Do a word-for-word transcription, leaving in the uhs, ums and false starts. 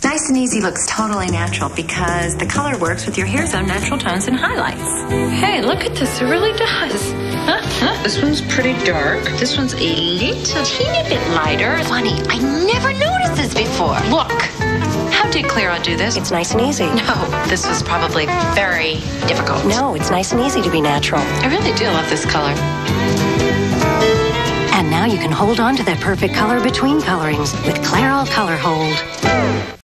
Nice and Easy looks totally natural because the color works with your hair's own natural tones and highlights. Hey, look at this. It really does. Huh? Huh? This one's pretty dark. This one's a little teeny bit lighter. Funny, I never noticed this before. Look. How did Clairol do this? It's nice and easy. No, this was probably very difficult. No, it's nice and easy to be natural. I really do love this color. And now you can hold on to that perfect color between colorings with Clairol Color Hold.